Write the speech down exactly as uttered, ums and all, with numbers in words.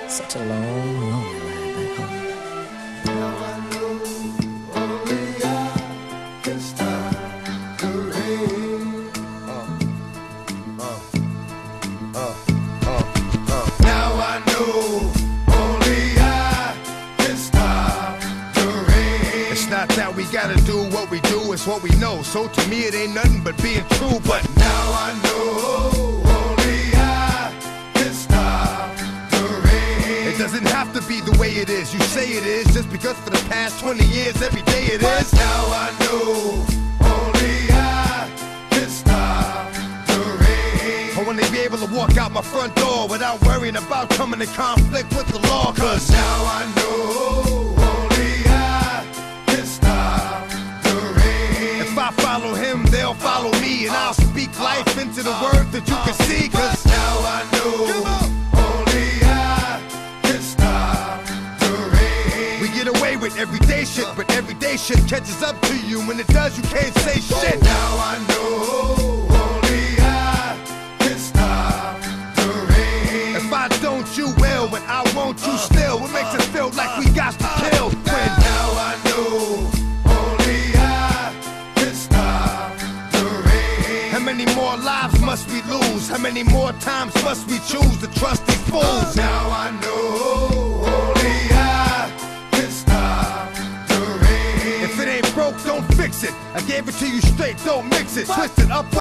Such a long, lonely ride back home. Now I know only I can stop the rain. Uh, uh, uh, uh, uh. Now I know only I can stop the rain. It's not that we gotta do what we do, it's what we know. So to me it ain't nothing but being true. But now I know only I can stop the rain. It doesn't have to be the way it is, you say it is, just because for the past twenty years every day it is. Now I know only I can stop the rain. I wanna be able to walk out my front door without worrying about coming in conflict with the law. Cause now I know only I can stop the rain. If I follow him, they'll follow me, and I'll speak life into the word that you can see. Cause now I know only I can stop the rain. We get away with everyday shit, but everyday shit catches up to you. When it does, you can't say shit. Now I know only I can stop the rain. If I don't, you will, but I won't, you still. What makes us feel like we got to kill? When now I know only I can stop the rain. How many more lives must we lose? How many more times must we choose to trust these fools? Now I know only I can stop the rain. If it ain't broke, don't fix it. I gave it to you straight, don't mix it. Twist it up.